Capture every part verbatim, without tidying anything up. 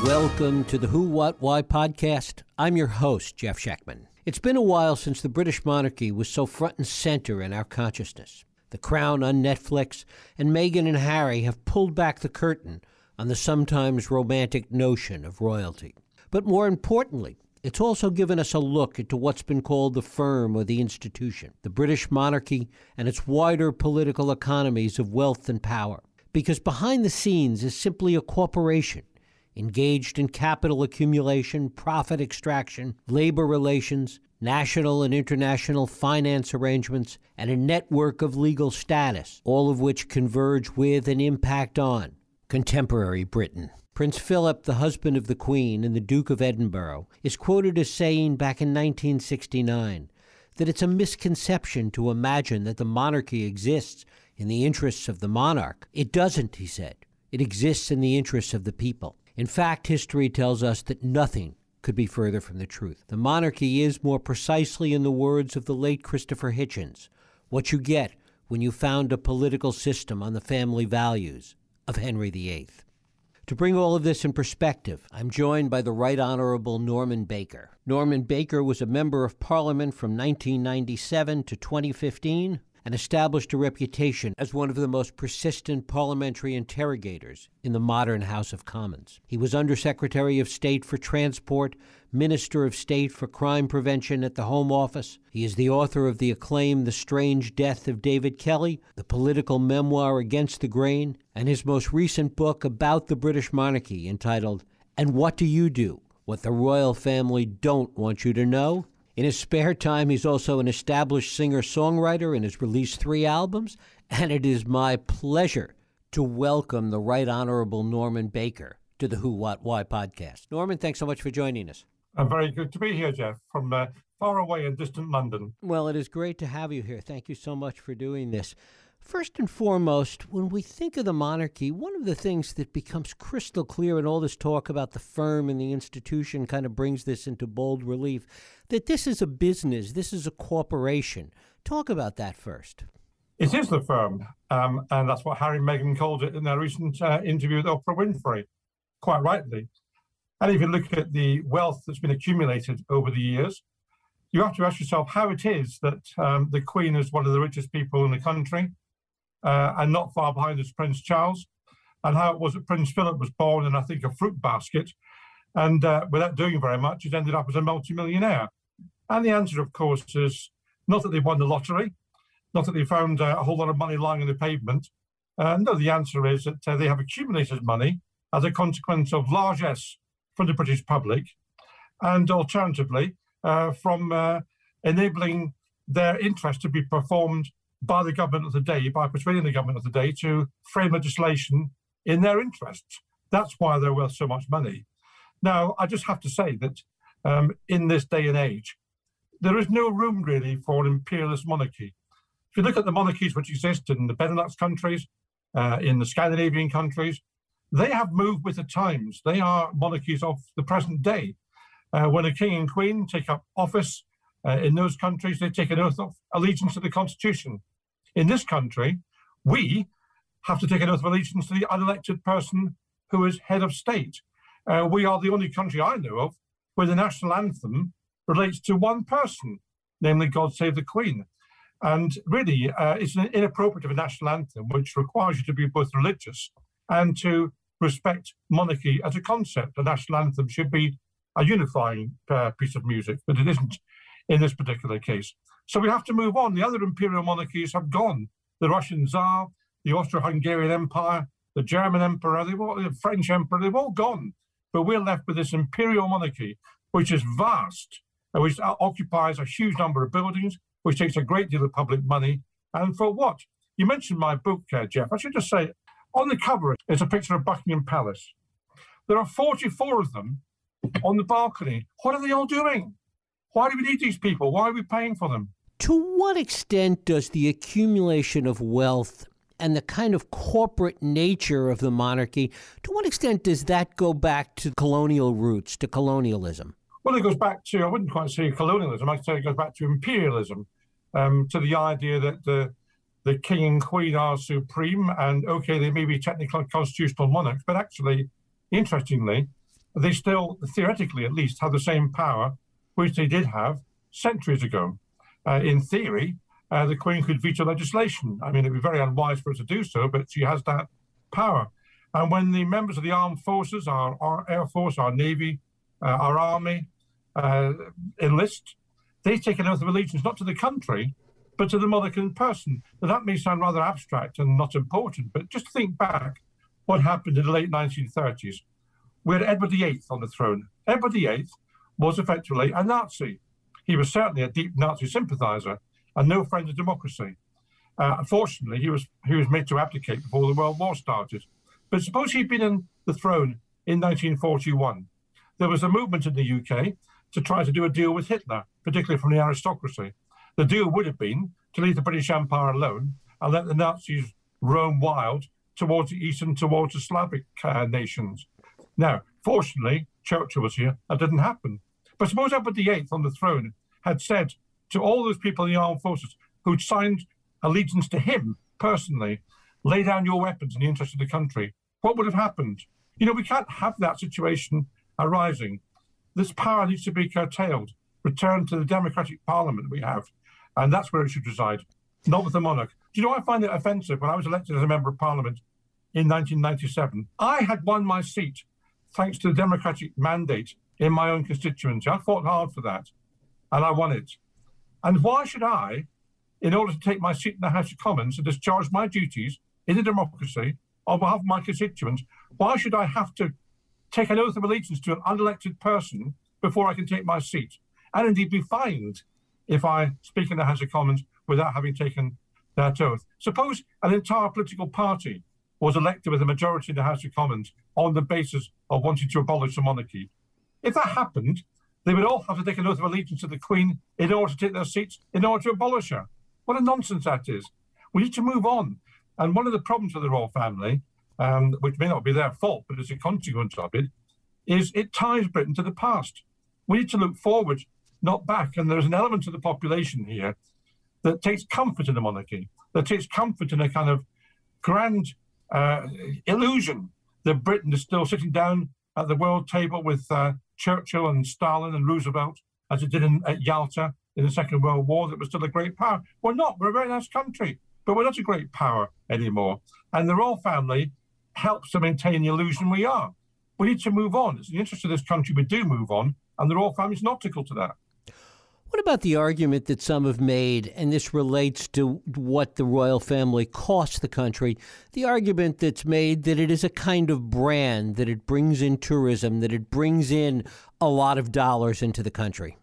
Welcome to the Who, What, Why podcast. I'm your host, Jeff Schechtman. It's been a while since the British monarchy was so front and center in our consciousness. The Crown on Netflix and Meghan and Harry have pulled back the curtain on the sometimes romantic notion of royalty. But more importantly, it's also given us a look into what's been called the firm or the institution, the British monarchy and its wider political economies of wealth and power. Because behind the scenes is simply a corporation engaged in capital accumulation, profit extraction, labor relations, national and international finance arrangements, and a network of legal status, all of which converge with and impact on contemporary Britain. Prince Philip, the husband of the Queen and the Duke of Edinburgh, is quoted as saying back in nineteen sixty-nine that it's a misconception to imagine that the monarchy exists in the interests of the monarch. It doesn't, he said. It exists in the interests of the people. In fact, history tells us that nothing could be further from the truth. The monarchy is, more precisely in the words of the late Christopher Hitchens, what you get when you found a political system on the family values of Henry the Eighth. To bring all of this in perspective, I'm joined by the Right Honorable Norman Baker. Norman Baker was a member of Parliament from nineteen ninety-seven to twenty fifteen and established a reputation as one of the most persistent parliamentary interrogators in the modern House of Commons. He was Undersecretary of State for Transport, Minister of State for Crime Prevention at the Home Office. He is the author of the acclaimed The Strange Death of David Kelly, the political memoir Against the Grain, and his most recent book about the British monarchy entitled, And What Do You Do? What the Royal Family Don't Want You to Know? In his spare time, he's also an established singer-songwriter and has released three albums. And it is my pleasure to welcome the Right Honorable Norman Baker to the Who, What, Why podcast. Norman, thanks so much for joining us. I'm very good to be here, Jeff, from uh, far away in distant London. Well, it is great to have you here. Thank you so much for doing this. First and foremost, when we think of the monarchy, one of the things that becomes crystal clear in all this talk about the firm and the institution kind of brings this into bold relief, that this is a business, this is a corporation. Talk about that first. It is the firm, um, and that's what Harry and Meghan called it in their recent uh, interview with Oprah Winfrey, quite rightly. And if you look at the wealth that's been accumulated over the years, you have to ask yourself how it is that um, the Queen is one of the richest people in the country, Uh, and not far behind is Prince Charles, and how it was that Prince Philip was born in, I think, a fruit basket, and uh, without doing very much, he's ended up as a multimillionaire. And the answer, of course, is not that they won the lottery, not that they found uh, a whole lot of money lying on the pavement. Uh, no, the answer is that uh, they have accumulated money as a consequence of largesse from the British public, and alternatively, uh, from uh, enabling their interest to be performed by the government of the day, by persuading the government of the day to frame legislation in their interests. That's why they're worth so much money. Now, I just have to say that um, in this day and age, there is no room really for an imperialist monarchy. If you look at the monarchies which exist in the Benelux countries, uh, in the Scandinavian countries, they have moved with the times. They are monarchies of the present day. Uh, when a king and queen take up office uh, in those countries, they take an oath of allegiance to the Constitution. In this country, we have to take an oath of allegiance to the unelected person who is head of state. Uh, we are the only country I know of where the national anthem relates to one person, namely God Save the Queen. And really, uh, it's an inappropriate of a national anthem which requires you to be both religious and to respect monarchy as a concept. The national anthem should be a unifying uh, piece of music, but it isn't in this particular case. So we have to move on. The other imperial monarchies have gone. The Russian Tsar, the Austro-Hungarian Empire, the German Emperor, they've all, the French Emperor, they've all gone. But we're left with this imperial monarchy, which is vast, and which occupies a huge number of buildings, which takes a great deal of public money. And for what? You mentioned my book, uh, Jeff. I should just say, on the cover is a picture of Buckingham Palace. There are forty-four of them on the balcony. What are they all doing? Why do we need these people? Why are we paying for them? To what extent does the accumulation of wealth and the kind of corporate nature of the monarchy, to what extent does that go back to colonial roots, to colonialism? Well, it goes back to, I wouldn't quite say colonialism, I'd say it goes back to imperialism, um, to the idea that the, the king and queen are supreme, and okay, they may be technically constitutional monarchs, but actually, interestingly, they still, theoretically at least, have the same power which they did have centuries ago. Uh, in theory, uh, the Queen could veto legislation. I mean, it'd be very unwise for her to do so, but she has that power. And when the members of the armed forces, our, our Air Force, our Navy, uh, our Army, uh, enlist, they take an oath of allegiance not to the country, but to the monarch in person. Now, that may sound rather abstract and not important, but just think back what happened in the late nineteen thirties. We had Edward the Eighth on the throne. Edward the Eighth was effectively a Nazi. He was certainly a deep Nazi sympathizer and no friend of democracy. Uh, unfortunately, he was he was made to abdicate before the World War started. But suppose he'd been on the throne in nineteen forty-one. There was a movement in the U K to try to do a deal with Hitler, particularly from the aristocracy. The deal would have been to leave the British Empire alone and let the Nazis roam wild towards the east and towards the Slavic uh, nations. Now, fortunately, Churchill was here. That didn't happen. But suppose Edward the Eighth on the throne had said to all those people in the armed forces who'd signed allegiance to him personally, lay down your weapons in the interest of the country, what would have happened? You know, we can't have that situation arising. This power needs to be curtailed, returned to the democratic parliament we have, and that's where it should reside, not with the monarch. Do you know, I find it offensive. When I was elected as a member of parliament in nineteen ninety-seven, I had won my seat thanks to the democratic mandate in my own constituency. I fought hard for that, and I won it. And why should I, in order to take my seat in the House of Commons and discharge my duties in a democracy on behalf of my constituents, why should I have to take an oath of allegiance to an unelected person before I can take my seat, and indeed be fined if I speak in the House of Commons without having taken that oath? Suppose an entire political party was elected with a majority in the House of Commons on the basis of wanting to abolish the monarchy. If that happened, they would all have to take an oath of allegiance to the Queen in order to take their seats, in order to abolish her. What a nonsense that is. We need to move on. And one of the problems with the royal family, um, which may not be their fault, but as a consequence of it, is it ties Britain to the past. We need to look forward, not back. And there's an element of the population here that takes comfort in the monarchy, that takes comfort in a kind of grand uh, illusion that Britain is still sitting down at the world table with uh, Churchill and Stalin and Roosevelt, as it did in, at Yalta in the Second World War, that was still a great power. We're not. We're a very nice country, but we're not a great power anymore. And the royal family helps to maintain the illusion we are. We need to move on. It's in the interest of this country we do move on, and the royal family is an obstacle to that. What about the argument that some have made, and this relates to what the royal family costs the country, the argument that's made that it is a kind of brand, that it brings in tourism, that it brings in a lot of dollars into the country?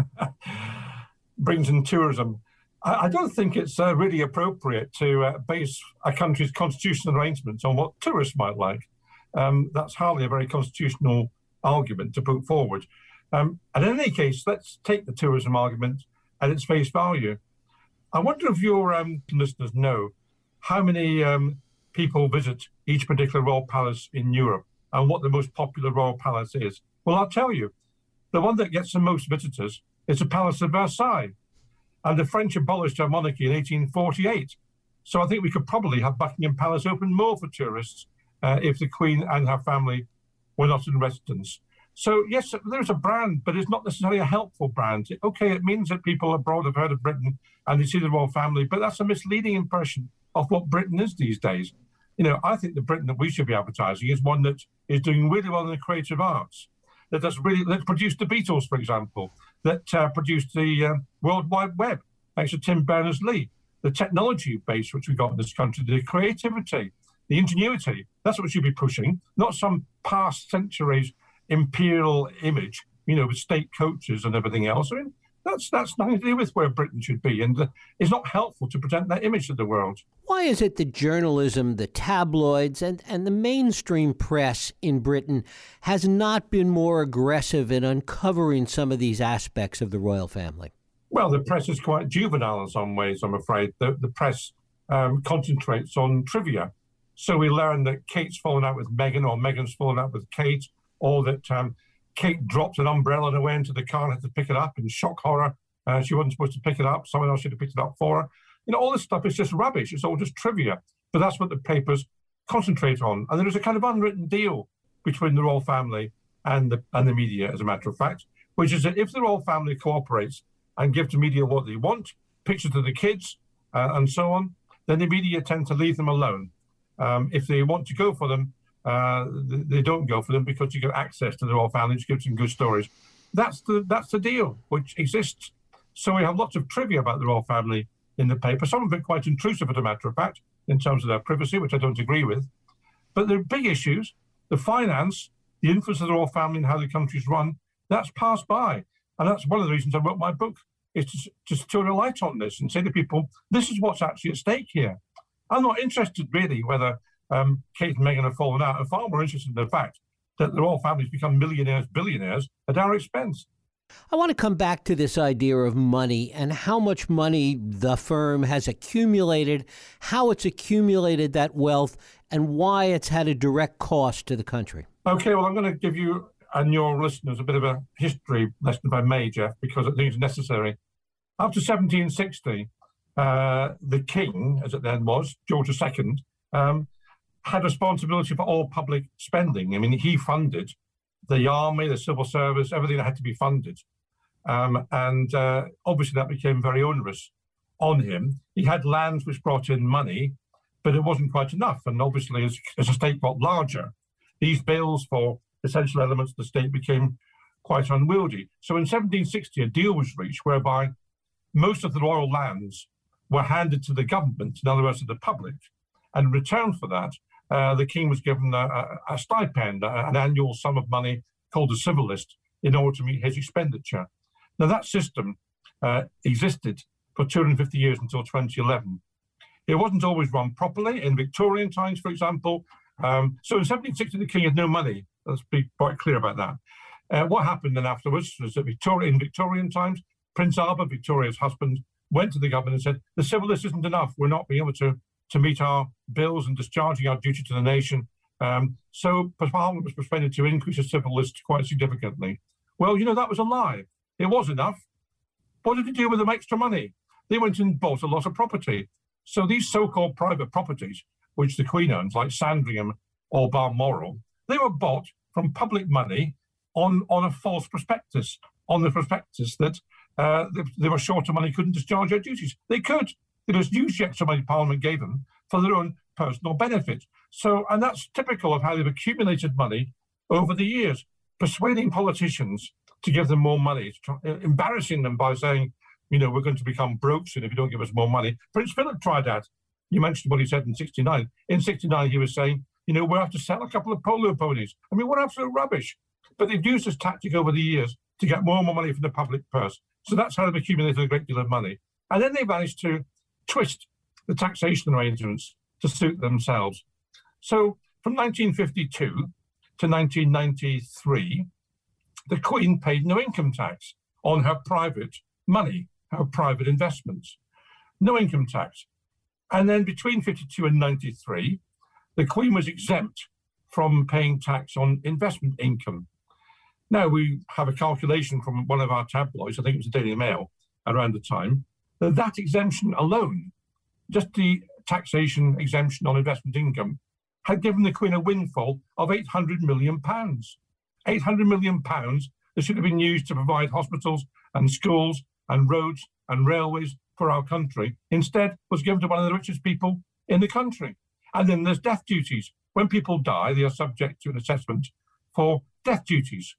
Brings in tourism. I, I don't think it's uh, really appropriate to uh, base a country's constitutional arrangements on what tourists might like. Um, that's hardly a very constitutional argument to put forward. Um, and in any case, let's take the tourism argument at its face value. I wonder if your um, listeners know how many um, people visit each particular royal palace in Europe and what the most popular royal palace is. Well, I'll tell you, the one that gets the most visitors is the Palace of Versailles. And the French abolished their monarchy in eighteen forty-eight. So I think we could probably have Buckingham Palace open more for tourists uh, if the Queen and her family were not in residence. So, yes, there's a brand, but it's not necessarily a helpful brand. Okay, it means that people abroad have heard of Britain and they see the royal family, but that's a misleading impression of what Britain is these days. You know, I think the Britain that we should be advertising is one that is doing really well in the creative arts, that does really, that produced the Beatles, for example, that uh, produced the uh, World Wide Web, thanks to Tim Berners-Lee, the technology base which we've got in this country, the creativity, the ingenuity. That's what we should be pushing, not some past centuries imperial image, you know, with state coaches and everything else. I mean, that's that's nothing to do with where Britain should be, and uh, it's not helpful to present that image to the world. Why is it that journalism, the tabloids, and, and the mainstream press in Britain has not been more aggressive in uncovering some of these aspects of the royal family? Well, the press is quite juvenile in some ways, I'm afraid. The, the press um, concentrates on trivia. So we learn that Kate's fallen out with Meghan, or Meghan's fallen out with Kate, or that um, Kate dropped an umbrella on her way into the car and had to pick it up in shock horror. Uh, she wasn't supposed to pick it up. Someone else should have picked it up for her. You know, all this stuff is just rubbish. It's all just trivia. But that's what the papers concentrate on. And there is a kind of unwritten deal between the royal family and the, and the media, as a matter of fact, which is that if the royal family cooperates and give the media what they want, pictures of the kids uh, and so on, then the media tend to leave them alone. Um, if they want to go for them, uh, they don't go for them because you get access to the royal family, which gives them good stories. That's the that's the deal which exists. So we have lots of trivia about the royal family in the paper, some of it quite intrusive, as a matter of fact, in terms of their privacy, which I don't agree with. But the big issues, the finance, the influence of the royal family and how the country's run, that's passed by. And that's one of the reasons I wrote my book, is to just turn a light on this and say to people, this is what's actually at stake here. I'm not interested really whether um, Kate and Meghan have fallen out. I'm far more interested in the fact that the royal family's become millionaires, billionaires at our expense. I want to come back to this idea of money and how much money the firm has accumulated, how it's accumulated that wealth, and why it's had a direct cost to the country. Okay, well, I'm going to give you and your listeners a bit of a history lesson, if I may, Jeff, because I think it's necessary. After seventeen sixty, uh, the king, as it then was, George the Second, um, had responsibility for all public spending. I mean, he funded the army, the civil service, everything that had to be funded. Um, and uh, obviously that became very onerous on him. He had lands which brought in money, but it wasn't quite enough. And obviously, as, as the state got larger, these bills for essential elements of the state became quite unwieldy. So in seventeen sixty, a deal was reached whereby most of the royal lands were handed to the government, in other words, to the public. And in return for that, uh, the king was given a, a, a stipend, a, an annual sum of money called a civil list, in order to meet his expenditure. Now, that system uh, existed for two hundred fifty years until twenty eleven. It wasn't always run properly. In Victorian times, for example, um, so in seventeen sixty, the king had no money. Let's be quite clear about that. Uh, what happened then afterwards was that Victoria, in Victorian times, Prince Albert, Victoria's husband, went to the government and said, the civil list isn't enough. We're not being able to, to meet our bills and discharging our duty to the nation. Um, so Parliament was persuaded to increase the civil list quite significantly. Well, you know, that was a lie. It was enough. What did they do with the extra money? They went and bought a lot of property. So these so-called private properties, which the Queen owns, like Sandringham or Balmoral, they were bought from public money on, on a false prospectus, on the prospectus that uh, they, they were short of money, couldn't discharge their duties. They could. They just used the extra money Parliament gave them for their own personal benefit. So, and that's typical of how they've accumulated money over the years, persuading politicians to give them more money, embarrassing them by saying, you know, we're going to become broke soon if you don't give us more money. Prince Philip tried that. You mentioned what he said in sixty-nine. In sixty-nine, he was saying, you know, we'll have to sell a couple of polo ponies. I mean, what absolute rubbish. But they've used this tactic over the years to get more and more money from the public purse. So that's how they've accumulated a great deal of money. And then they managed to twist the taxation arrangements to suit themselves. So from nineteen fifty-two to nineteen ninety-three, the Queen paid no income tax on her private money, her private investments. No income tax. And then between fifty-two and ninety-three, the Queen was exempt from paying tax on investment income. Now, we have a calculation from one of our tabloids, I think it was the Daily Mail, around the time, that that exemption alone, just the taxation exemption on investment income, had given the Queen a windfall of eight hundred million pounds. eight hundred million pounds that should have been used to provide hospitals and schools and roads and railways for our country, instead was given to one of the richest people in the country. And then there's death duties. When people die, they are subject to an assessment for death duties,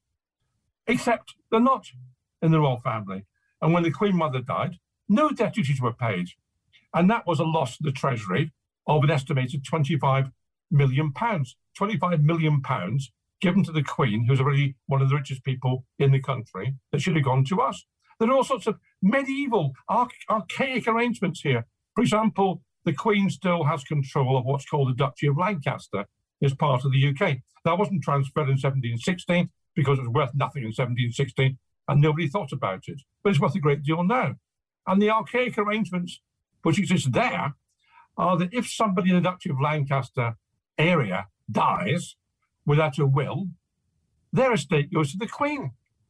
except they're not in the royal family. And when the Queen Mother died, no death duties were paid. And that was a loss to the Treasury of an estimated twenty-five million pounds. twenty-five million pounds given to the Queen, who's already one of the richest people in the country, that should have gone to us. There are all sorts of medieval, arch archaic arrangements here. For example, the Queen still has control of what's called the Duchy of Lancaster as part of the U K. That wasn't transferred in seventeen sixteen because it was worth nothing in seventeen sixteen and nobody thought about it. But it's worth a great deal now. And the archaic arrangements which exist there are that if somebody in the Duchy of Lancaster area dies without a will, their estate goes to the Queen.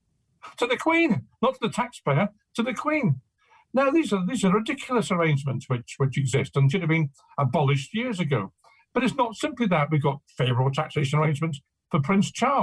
To the Queen, not to the taxpayer, to the Queen. Now, these are these are ridiculous arrangements which, which exist and should have been abolished years ago. But it's not simply that. We've got favourable taxation arrangements for Prince Charles.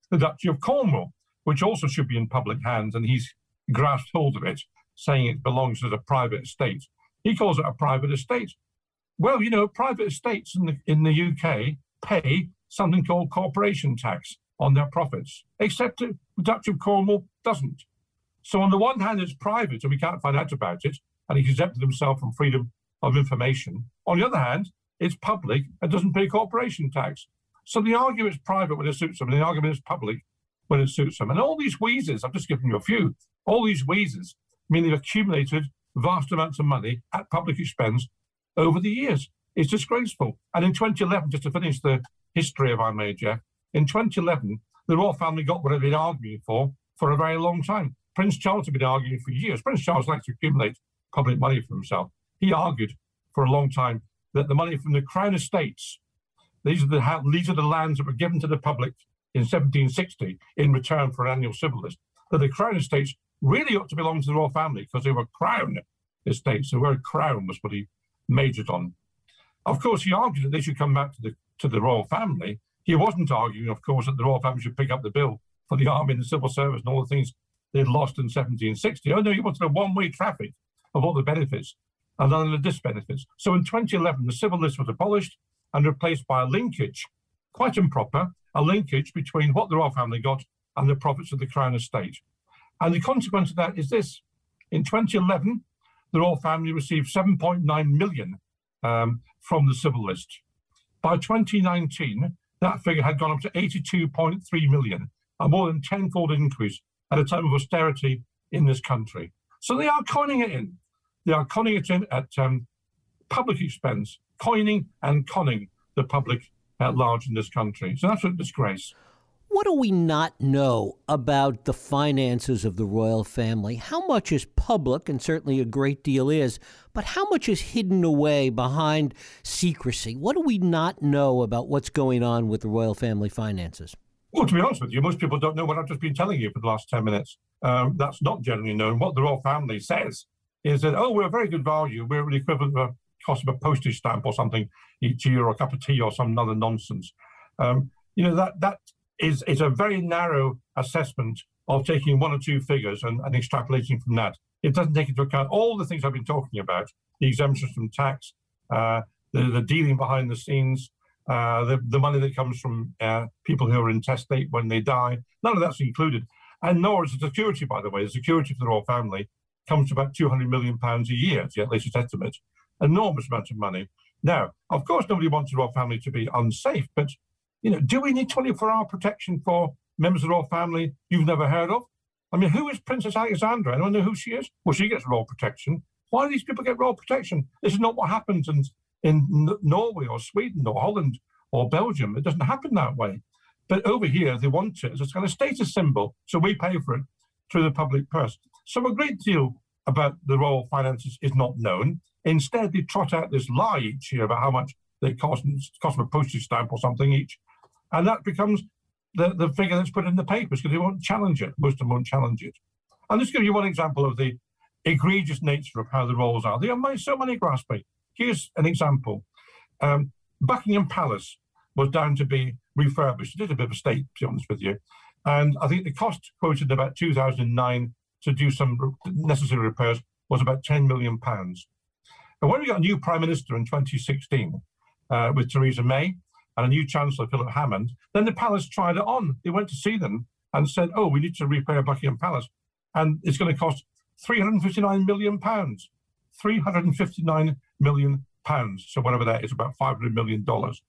the Duchy of Cornwall, which also should be in public hands, and he's grasped hold of it, saying it belongs as a private estate. He calls it a private estate. Well, you know, private estates in the, in the U K pay something called corporation tax on their profits, except the Duchy of Cornwall doesn't. So on the one hand, it's private and we can't find out about it, and he's exempted himself from freedom of information. On the other hand, it's public and doesn't pay corporation tax. So the argument is private when it suits them, and the argument is public when it suits them. And all these wheezes, I've just given you a few, all these wheezes mean they've accumulated vast amounts of money at public expense over the years. It's disgraceful. And in twenty eleven, just to finish the history of our major, in twenty eleven, the royal family got what they'd been arguing for for a very long time. Prince Charles had been arguing for years. Prince Charles likes to accumulate public money for himself. He argued for a long time that the money from the Crown Estates, these are the, these are the lands that were given to the public in seventeen sixty in return for an annual civil list, that the Crown Estates really ought to belong to the royal family because they were Crown Estates. The word Crown was what he majored on. Of course, he argued that they should come back to the to the royal family. He wasn't arguing, of course, that the royal family should pick up the bill for the army and the civil service and all the things they'd lost in seventeen sixty. Oh no, he wanted a one-way traffic of all the benefits and none of the disbenefits. So in twenty eleven, the civil list was abolished and replaced by a linkage, quite improper, a linkage between what the royal family got and the profits of the Crown Estate. And the consequence of that is this. In twenty eleven, the royal family received seven point nine million um, from the civil list. By twenty nineteen, that figure had gone up to eighty-two point three million, a more than tenfold increase at a time of austerity in this country. So they are coining it in. They are conning it in at um, public expense, coining and conning the public at large in this country. So that's a disgrace. What do we not know about the finances of the royal family? How much is public, and certainly a great deal is, but how much is hidden away behind secrecy? What do we not know about what's going on with the royal family finances? Well, to be honest with you, most people don't know what I've just been telling you for the last ten minutes. Um, that's not generally known. What the royal family says is that, oh, we're a very good value. We're the equivalent of a cost of a postage stamp or something each year, or a cup of tea or some other nonsense. Um, you know, that that is, is a very narrow assessment of taking one or two figures and, and extrapolating from that. It doesn't take into account all the things I've been talking about, the exemptions from tax, uh, the, the dealing behind the scenes, uh, the, the money that comes from uh, people who are intestate when they die. None of that's included. And nor is the security, by the way. The security for the royal family comes to about two hundred million pounds a year, to the latest estimate. Enormous amount of money. Now, of course, nobody wants the royal family to be unsafe, but you know, do we need twenty-four hour protection for members of the royal family you've never heard of? I mean, who is Princess Alexandra? Anyone know who she is? Well, she gets royal protection. Why do these people get royal protection? This is not what happens in, in Norway or Sweden or Holland or Belgium. It doesn't happen that way. But over here, they want it as a kind of status symbol, so we pay for it through the public purse. So a great deal about the royal finances is not known. Instead, they trot out this lie each year about how much they cost, cost them a postage stamp or something each. And that becomes the, the figure that's put in the papers because they won't challenge it. Most of them won't challenge it. I'll just give you one example of the egregious nature of how the rolls are. They are so money grasping. Here's an example. Um, Buckingham Palace was down to be refurbished. It is a bit of a state, to be honest with you. And I think the cost quoted in about two thousand nine to do some necessary repairs was about ten million pounds. And when we got a new Prime Minister in twenty sixteen uh, with Theresa May and a new Chancellor, Philip Hammond, then the palace tried it on. They went to see them and said, oh, we need to repair Buckingham Palace. And it's going to cost three hundred fifty-nine million pounds. three hundred fifty-nine million pounds. So whatever that is, about five hundred million dollars.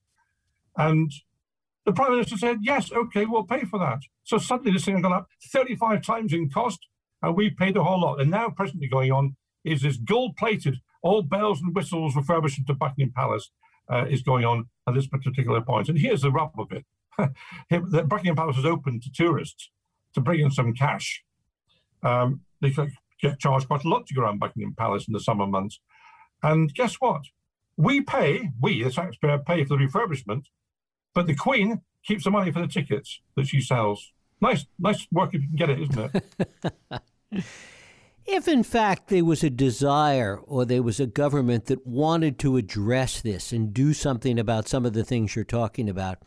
And the Prime Minister said, yes, okay, we'll pay for that. So suddenly this thing has gone up thirty-five times in cost, and we paid a whole lot. And now presently going on is this gold-plated, all bells and whistles refurbishment of Buckingham Palace uh, is going on at this particular point. And here's the rub of it. The Buckingham Palace is open to tourists to bring in some cash. Um, they get charged quite a lot to go around Buckingham Palace in the summer months. And guess what? We pay, we, the taxpayer, pay for the refurbishment, but the Queen keeps the money for the tickets that she sells. Nice, nice work if you can get it, isn't it? If, in fact, there was a desire or there was a government that wanted to address this and do something about some of the things you're talking about,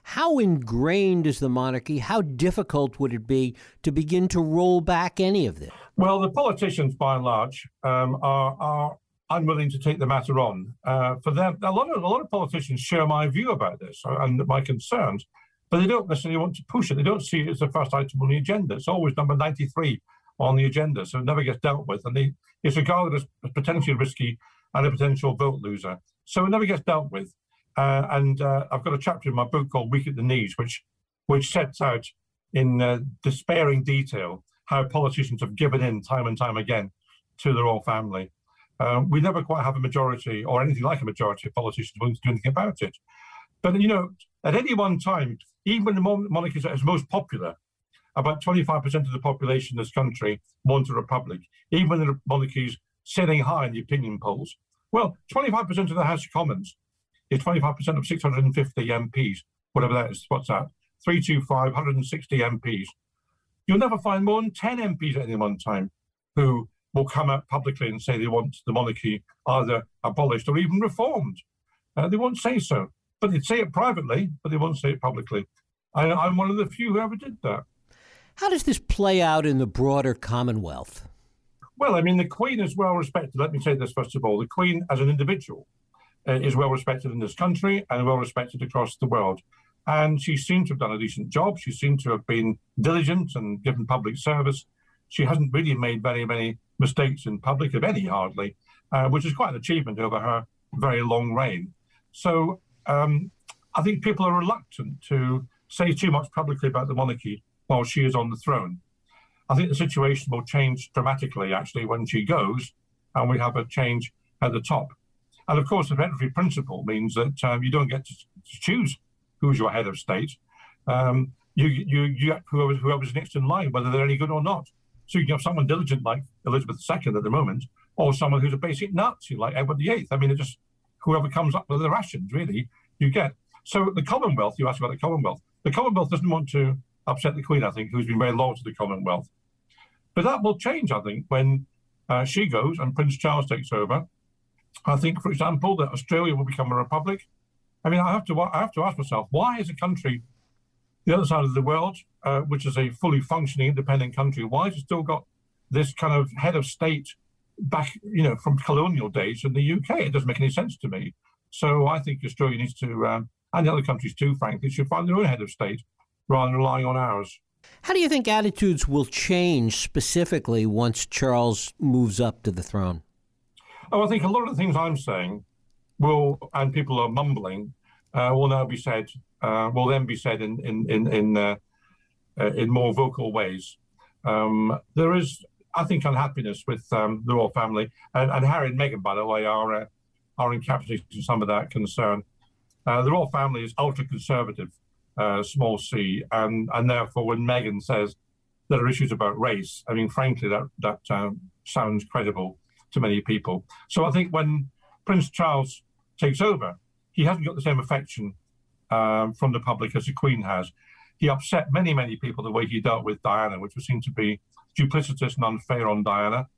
How ingrained is the monarchy? How difficult would it be to begin to roll back any of this? Well, the politicians, by and large, um, are, are unwilling to take the matter on. Uh, for them, a lot of a lot of politicians share my view about this and my concerns, but they don't necessarily want to push it. They don't see it as the first item on the agenda. It's always number ninety-three on the agenda, so it never gets dealt with, and they, it's regarded as potentially risky and a potential vote loser. So it never gets dealt with. Uh, and uh, I've got a chapter in my book called Weak at the Knees, which which sets out in uh, despairing detail how politicians have given in time and time again to the royal family. Uh, we never quite have a majority or anything like a majority of politicians willing to do anything about it. But, you know, at any one time, even when the monarchy is most popular, about twenty-five percent of the population in this country want a republic, even when the monarchy is sitting high in the opinion polls. Well, twenty-five percent of the House of Commons is twenty-five percent of six hundred fifty M Ps, whatever that is. What's that? three two five, one hundred sixty M Ps. You'll never find more than ten M Ps at any one time who will come out publicly and say they want the monarchy either abolished or even reformed. Uh, they won't say so. But they'd say it privately, but they won't say it publicly. I, I'm one of the few who ever did that. How does this play out in the broader Commonwealth? Well, I mean, the Queen is well respected. Let me say this first of all. The Queen as an individual uh, is well respected in this country and well respected across the world. And she seemed to have done a decent job. She seemed to have been diligent and given public service. She hasn't really made very many mistakes in public, of any hardly, uh, which is quite an achievement over her very long reign. So um, I think people are reluctant to say too much publicly about the monarchy while she is on the throne. I think the situation will change dramatically, actually, when she goes, and we have a change at the top. And of course, the hereditary principle means that um, you don't get to, to choose who's your head of state. Um, you, you, you get whoever, whoever's next in line, whether they're any good or not. So you can have someone diligent like Elizabeth the Second at the moment, or someone who's a basic Nazi like Edward the Eighth. I mean, it just whoever comes up with the rations, really, you get. So the Commonwealth, you asked about the Commonwealth. The Commonwealth doesn't want to upset the Queen, I think, who's been very loyal to the Commonwealth. But that will change, I think, when uh, she goes and Prince Charles takes over. I think, for example, that Australia will become a republic. I mean, I have to I have to ask myself, why is a country, the other side of the world, uh, which is a fully functioning independent country, why has it still got this kind of head of state back, you know, from colonial days in the U K? It doesn't make any sense to me. So I think Australia needs to, um, and the other countries too, frankly, should find their own head of state rather than relying on ours. How do you think attitudes will change specifically once Charles moves up to the throne? Oh, I think a lot of the things I'm saying will, and people are mumbling, uh, will now be said, uh, will then be said in in in in, uh, uh, in more vocal ways. Um, there is, I think, unhappiness with um, the royal family, and, and Harry and Meghan, by the way, are uh, are encapsulating some of that concern. Uh, the royal family is ultra-conservative, uh, small c, and and therefore when Meghan says there are issues about race, I mean, frankly, that that um, sounds credible to many people. So I think when Prince Charles takes over, he hasn't got the same affection um, from the public as the Queen has. He upset many, many people the way he dealt with Diana, which was seen to be duplicitous and unfair on Diana.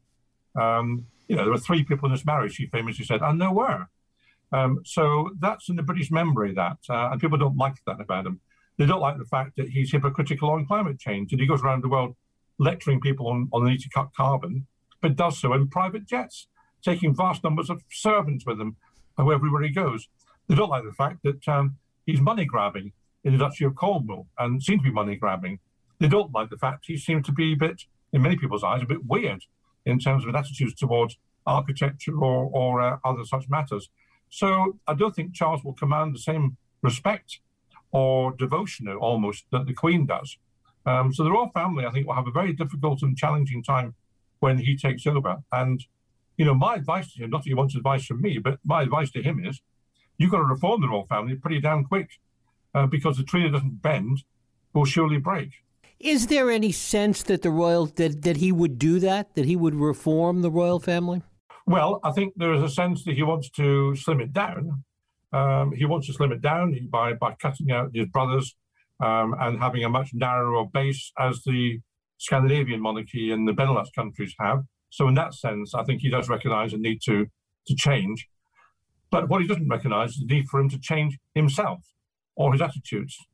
Um, you know, there were three people in this marriage, she famously said, and there were. Um, so that's in the British memory, that, uh, and people don't like that about him. They don't like the fact that he's hypocritical on climate change, and he goes around the world lecturing people on, on the need to cut carbon, but does so in private jets, taking vast numbers of servants with him wherever he goes. They don't like the fact that um, he's money grabbing in the Duchy of Cornwall and seems to be money grabbing. They don't like the fact he seems to be a bit, in many people's eyes, a bit weird in terms of his attitudes towards architecture or, or uh, other such matters. So I don't think Charles will command the same respect or devotion almost that the Queen does. Um, so the royal family, I think, will have a very difficult and challenging time when he takes over. And, you know, my advice to him, not that he wants advice from me, but my advice to him is, you've got to reform the royal family pretty damn quick, uh, because the tree that doesn't bend will surely break. Is there any sense that the royal that, that he would do that, that he would reform the royal family? Well, I think there is a sense that he wants to slim it down. Um, he wants to slim it down by, by cutting out his brothers um, and having a much narrower base, as the Scandinavian monarchy and the Benelux countries have. So in that sense, I think he does recognise a need to, to change. But what he doesn't recognise is the need for him to change himself or his attitudes.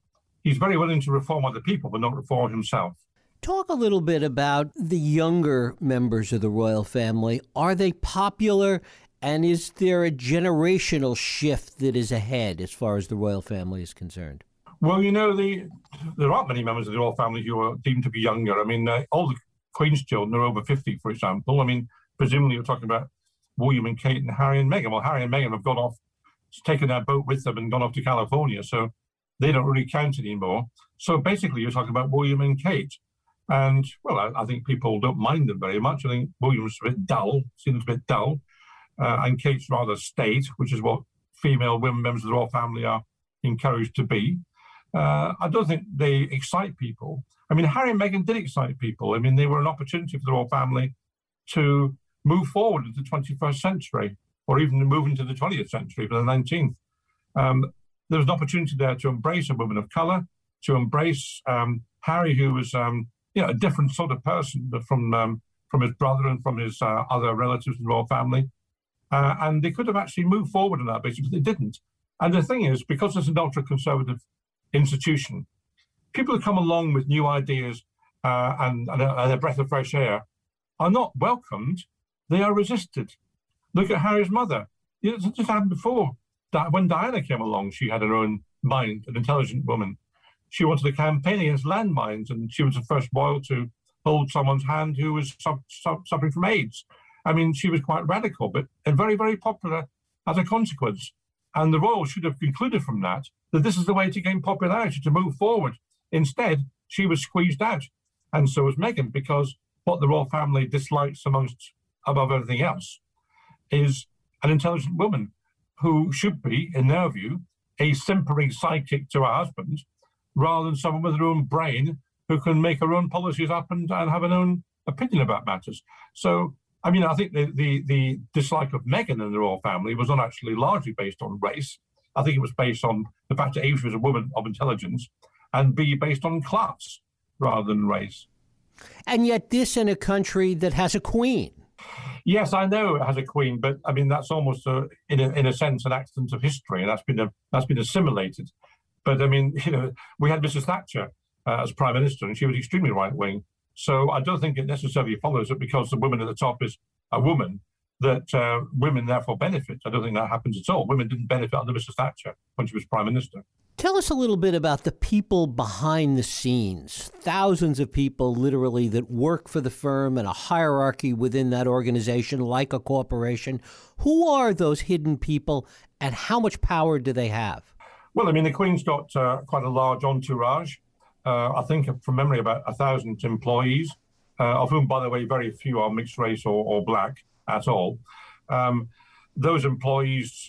he's very willing to reform other people, but not reform himself. Talk a little bit about the younger members of the royal family. Are they popular, and is there a generational shift that is ahead as far as the royal family is concerned? Well, you know, the there aren't many members of the royal family who are deemed to be younger. I mean, uh, all the Queen's children are over fifty, for example. I mean, presumably you're talking about William and Kate and Harry and Meghan. Well, Harry and Meghan have gone off, taken their boat with them and gone off to California, so they don't really count anymore. So basically you're talking about William and Kate. And, well, I, I think people don't mind them very much. I think William's a bit dull, seems a bit dull, uh, and Kate's rather staid, which is what female women members of the royal family are encouraged to be. Uh, I don't think they excite people. I mean, Harry and Meghan did excite people. I mean, they were an opportunity for the royal family to move forward into the twenty-first century, or even move into the twentieth century for the nineteenth. Um, there was an opportunity there to embrace a woman of colour, to embrace um, Harry, who was um, you know, a different sort of person from um, from his brother and from his uh, other relatives in the royal family. Uh, and they could have actually moved forward on that basis, but they didn't. And the thing is, because it's an ultra-conservative institution, people who come along with new ideas uh, and, and, a, and a breath of fresh air are not welcomed, they are resisted. Look at Harry's mother. It just happened before. That when Diana came along, she had her own mind, an intelligent woman. She wanted to campaign against landmines, and she was the first royal to hold someone's hand who was su su suffering from AIDS. I mean, she was quite radical, but very, very popular as a consequence. And the royals should have concluded from that that this is the way to gain popularity, to move forward. Instead, she was squeezed out, and so was Meghan, because what the royal family dislikes amongst, above everything else, is an intelligent woman who should be, in their view, a simpering sidekick to her husband, rather than someone with her own brain who can make her own policies up and, and have an own opinion about matters. So, I mean, I think the, the, the dislike of Meghan and the royal family was not actually largely based on race. I think it was based on the fact that A, she was a woman of intelligence, and B, based on class rather than race. And yet this in a country that has a queen. Yes, I know it has a queen, but I mean, that's almost, a, in, a, in a sense, an accident of history, and that's been, a, that's been assimilated. But I mean, you know, we had Missus Thatcher uh, as Prime Minister, and she was extremely right-wing. So I don't think it necessarily follows that because the woman at the top is a woman, that uh, women therefore benefit. I don't think that happens at all. Women didn't benefit under Missus Thatcher when she was Prime Minister. Tell us a little bit about the people behind the scenes. Thousands of people, literally, that work for the firm and a hierarchy within that organization, like a corporation. Who are those hidden people, and how much power do they have? Well, I mean, the Queen's got uh, quite a large entourage. Uh, I think, from memory, about a thousand employees, uh, of whom, by the way, very few are mixed race or, or black at all. Um, those employees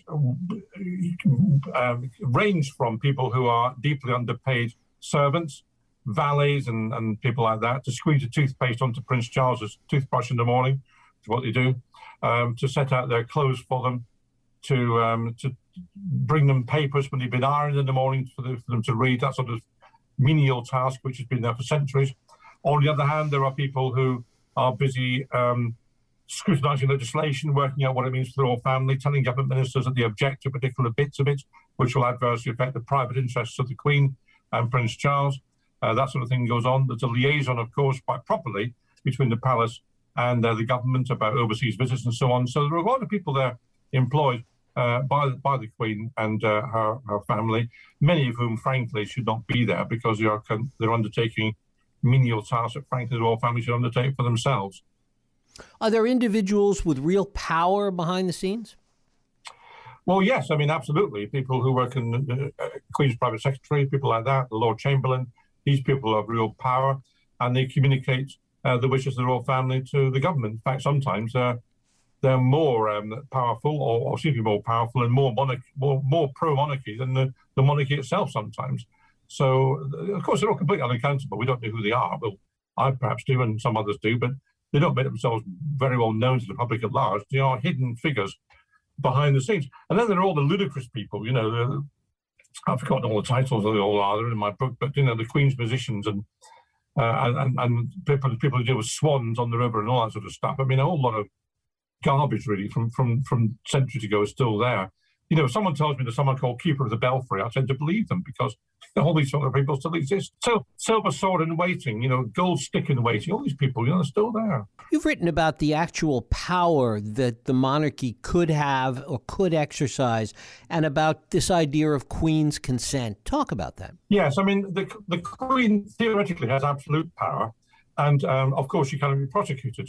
uh, range from people who are deeply underpaid servants, valets, and, and people like that, to squeeze a toothpaste onto Prince Charles's toothbrush in the morning, which is what they do, um, to set out their clothes for them, to um, to bring them papers when they've been ironed in the morning for, the, for them to read, that sort of menial task which has been there for centuries. On the other hand, there are people who are busy um, scrutinising legislation, working out what it means for the royal family, telling government ministers that they object to particular bits of it, which will adversely affect the private interests of the Queen and Prince Charles. Uh, that sort of thing goes on. There's a liaison, of course, quite properly, between the palace and uh, the government about overseas visits and so on. So there are a lot of people there employed uh, by, by the Queen and uh, her, her family, many of whom, frankly, should not be there because they are, they're undertaking menial tasks that, frankly, the royal family should undertake for themselves. Are there individuals with real power behind the scenes? Well, yes, I mean, absolutely. People who work in the uh, Queen's private secretary, people like that, the Lord Chamberlain, these people have real power, and they communicate uh, the wishes of the royal family to the government. In fact, sometimes uh, they're more um, powerful, or, or seem to be more powerful and more monarch, more, more pro-monarchy than the, the monarchy itself sometimes. So, of course, they're all completely unaccountable. We don't know who they are. Well, I perhaps do, and some others do, but they don't make themselves very well known to the public at large. They are hidden figures behind the scenes. And then there are all the ludicrous people, you know, the, I've forgotten all the titles of the all are in my book, but, you know, the Queen's musicians and uh, and, and people, people who deal with swans on the river and all that sort of stuff. I mean, a whole lot of garbage, really, from, from, from centuries ago is still there. You know, if someone tells me there's someone called Keeper of the Belfry, I tend to believe them because all these sort of people still exist. So, silver sword in waiting, you know, gold stick in waiting, all these people, you know, are still there. You've written about the actual power that the monarchy could have or could exercise, and about this idea of Queen's consent. Talk about that. Yes, I mean, the, the Queen theoretically has absolute power, and um, of course she cannot be prosecuted.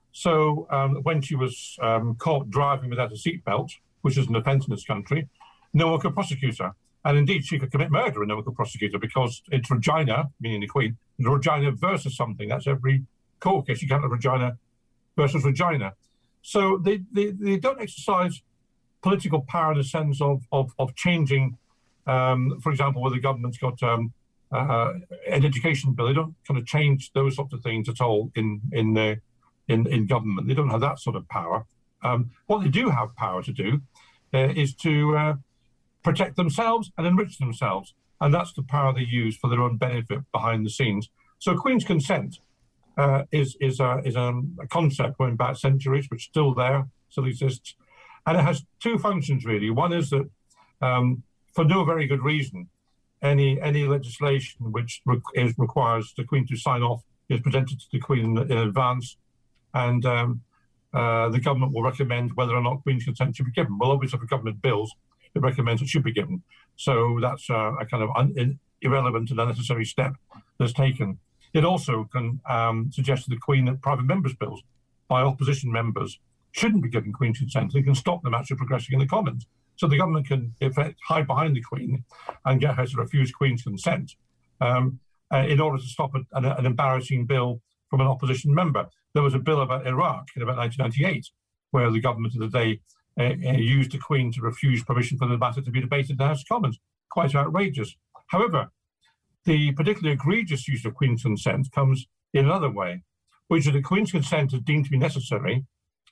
So um, when she was um, caught driving without a seatbelt, which is an offence in this country, no one could prosecute her. And indeed, she could commit murder and no one could prosecute her because it's Regina, meaning the Queen, Regina versus something. That's every court case. You can't have Regina versus Regina. So they, they, they don't exercise political power in the sense of, of, of changing, um, for example, where the government's got um, uh, an education bill. They don't kind of change those sorts of things at all in, in, uh, in, in government. They don't have that sort of power. Um, what they do have power to do uh, is to uh, protect themselves and enrich themselves. And that's the power they use for their own benefit behind the scenes. So Queen's consent uh, is, is, uh, is um, a concept going back centuries, which is still there, still exists. And it has two functions, really. One is that um, for no very good reason, any any legislation which re- is, requires the Queen to sign off is presented to the Queen in, in advance. And um, Uh, the government will recommend whether or not Queen's consent should be given. Well, obviously, for government bills, it recommends it should be given. So that's uh, a kind of un- in- irrelevant and unnecessary step that's taken. It also can um, suggest to the Queen that private members' bills by opposition members shouldn't be given Queen's consent. They can stop them actually progressing in the Commons. So the government can, in fact, hide behind the Queen and get her to refuse Queen's consent um, uh, in order to stop a, an, an embarrassing bill from an opposition member. There was a bill about Iraq in about nineteen ninety-eight, where the government of the day uh, uh, used the Queen to refuse permission for the matter to be debated in the House of Commons. Quite outrageous. However, the particularly egregious use of Queen's consent comes in another way, which is that Queen's consent is deemed to be necessary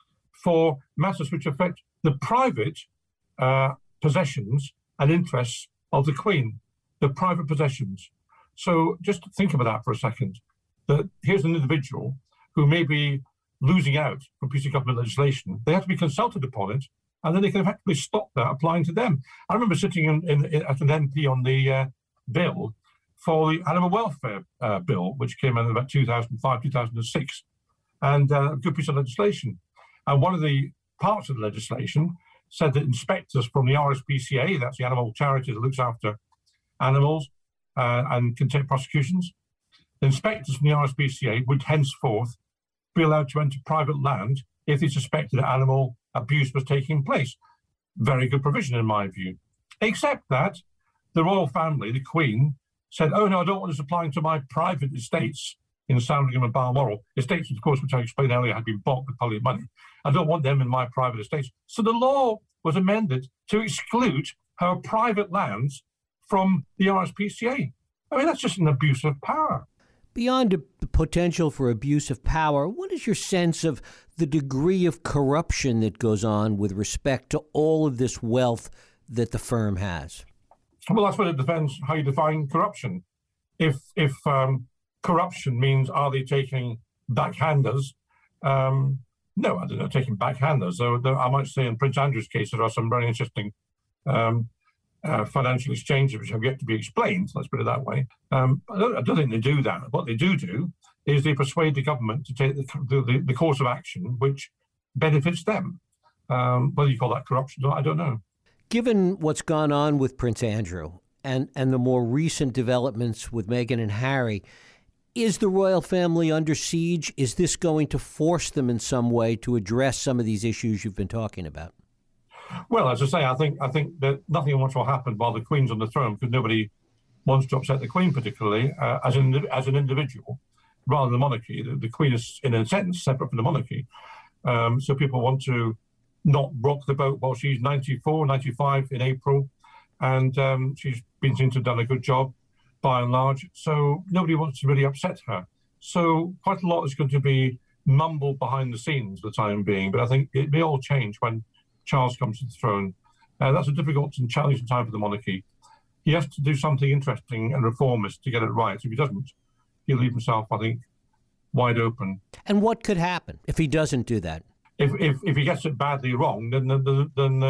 for matters which affect the private uh, possessions and interests of the Queen, the private possessions. So just think about that for a second, that here's an individual who may be losing out from a piece of government legislation. They have to be consulted upon it, and then they can effectively stop that applying to them. I remember sitting in, in, in, as an M P on the uh, bill for the animal welfare uh, bill, which came out in about two thousand five, two thousand six, and uh, a good piece of legislation. And one of the parts of the legislation said that inspectors from the R S P C A, that's the animal charity that looks after animals uh, and can take prosecutions, the inspectors from the R S P C A would henceforth be allowed to enter private land if they suspected that animal abuse was taking place. Very good provision in my view. Except that the royal family, the Queen, said, oh no, I don't want this applying to my private estates in Sandringham and Balmoral. Estates, of course, which I explained earlier, had been bought with public money. I don't want them in my private estates. So the law was amended to exclude her private lands from the R S P C A. I mean, that's just an abuse of power. Beyond the potential for abuse of power, what is your sense of the degree of corruption that goes on with respect to all of this wealth that the firm has? Well, that's what it depends how you define corruption. If if um, corruption means are they taking backhanders? Um, no, I don't know, taking backhanders. So there, I might say in Prince Andrew's case, there are some very interesting um, uh, financial exchanges which have yet to be explained, let's put it that way. Um, I, don't, I don't think they do that. What they do do is they persuade the government to take the, the, the course of action which benefits them. Um, whether you call that corruption or not, I don't know. Given what's gone on with Prince Andrew and, and the more recent developments with Meghan and Harry, is the royal family under siege? Is this going to force them in some way to address some of these issues you've been talking about? Well, as I say, I think I think that nothing much will happen while the Queen's on the throne, because nobody wants to upset the Queen, particularly uh, as an as an individual, rather than the monarchy. The, the Queen is, in a sense, separate from the monarchy. Um, so people want to not rock the boat while she's ninety-four, ninety-five in April, and um, she's been seen to have done a good job by and large. So nobody wants to really upset her. So quite a lot is going to be mumbled behind the scenes for the time being, but I think it may all change when Charles comes to the throne. Uh, that's a difficult and challenging time for the monarchy. He has to do something interesting and reformist to get it right. If he doesn't, he'll leave himself, I think, wide open. And what could happen if he doesn't do that? If if, if he gets it badly wrong, then the, the, then the,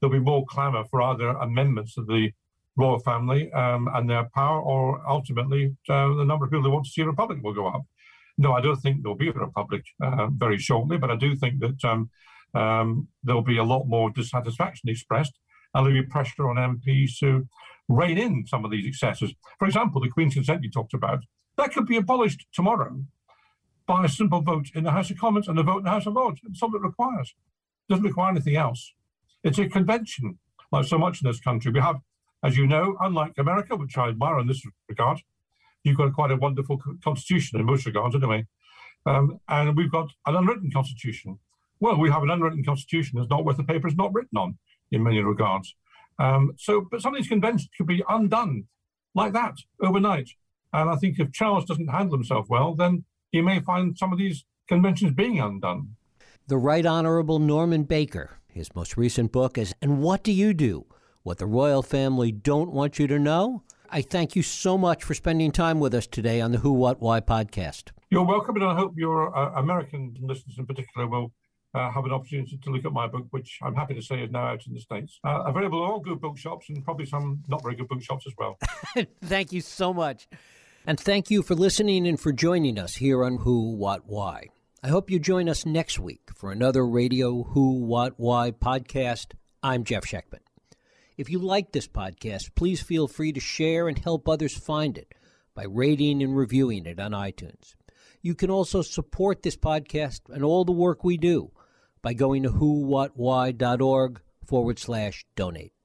there'll be more clamour for either amendments to the royal family um, and their power, or ultimately uh, the number of people who want to see a republic will go up. No, I don't think there'll be a republic uh, very shortly, but I do think that um, um, there'll be a lot more dissatisfaction expressed, and there'll be pressure on M Ps to rein in some of these excesses. For example, the Queen's consent you talked about, that could be abolished tomorrow by a simple vote in the House of Commons and a vote in the House of Lords. It's all it requires. It doesn't require anything else. It's a convention, like so much in this country. We have, as you know, unlike America, which I admire in this regard, you've got quite a wonderful constitution in most regards, anyway. Um, and we've got an unwritten constitution. Well, we have an unwritten constitution that's not worth the paper it's not written on, in many regards. Um, so, but some of these conventions could be undone like that overnight. And I think if Charles doesn't handle himself well, then he may find some of these conventions being undone. The Right Honourable Norman Baker, his most recent book is And What Do You Do? What the Royal Family Don't Want You to Know? I thank you so much for spending time with us today on the Who, What, Why podcast. You're welcome, and I hope your uh, American listeners in particular will uh, have an opportunity to look at my book, which I'm happy to say is now out in the States. Uh, available at all good bookshops and probably some not very good bookshops as well. Thank you so much. And thank you for listening and for joining us here on Who, What, Why. I hope you join us next week for another Radio Who, What, Why podcast. I'm Jeff Sheckman. If you like this podcast, please feel free to share and help others find it by rating and reviewing it on iTunes. You can also support this podcast and all the work we do by going to whowhatwhy.org forward slash donate.